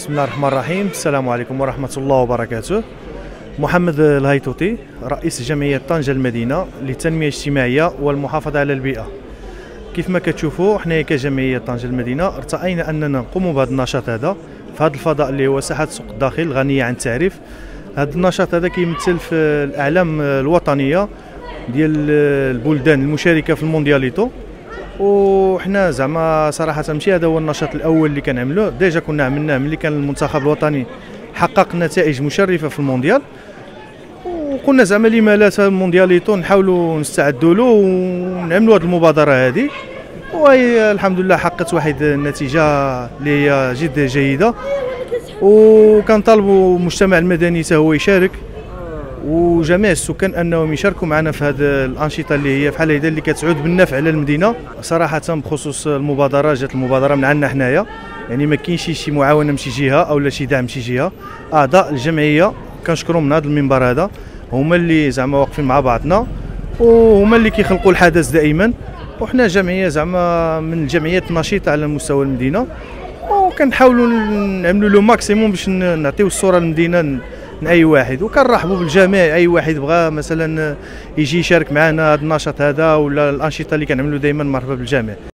بسم الله الرحمن الرحيم. السلام عليكم ورحمة الله وبركاته. محمد الهيتوطي، رئيس جمعية طنجة المدينة للتنمية الاجتماعية والمحافظة على البيئة. كيف ما كتشوفوا حنا كجمعية طنجة المدينة ارتأينا أننا نقوموا بهذا النشاط هذا في هذا الفضاء اللي هو ساحة سوق الداخل الغنية عن التعريف. هذا النشاط هذا كيمثل في الأعلام الوطنية ديال البلدان المشاركة في الموندياليتو، وحنا زعما صراحه ماشي هذا هو النشاط الاول اللي كنعملوه، ديجا كنا عملناه ملي كان المنتخب الوطني حقق نتائج مشرفه في المونديال، وقلنا زعما لما لا الموندياليتو نحاولوا نستعدوا له ونعملوا هذه المبادره هذه، وهي الحمد لله حققت واحد النتيجه اللي هي جد جيده. وكنطالبوا المجتمع المدني حتى هو يشارك، وجميع السكان انهم يشاركوا معنا في هذه الانشطه اللي هي بحال هيدا اللي كتعود بالنفع على المدينه. صراحه بخصوص المبادره، جات المبادره من عندنا حنايا، يعني ما كاينش شي معاونه من شي جهه او لا شي دعم من شي جهه. اعضاء الجمعيه كنشكرهم من هذا المنبر هذا، هما اللي زعما واقفين مع بعضنا وهما اللي كيخلقوا الحدث دائما. وحنا جمعيه زعما من الجمعيات النشيطه على مستوى المدينه، وكنحاولوا نعملوا له ماكسيموم باش نعطيو الصوره للمدينه اي واحد، وكنرحبوا بالجميع. اي واحد بغى مثلا يجي يشارك معنا هذا النشاط هذا ولا الانشطه اللي كنعملوا دائما، مرحبا بالجميع.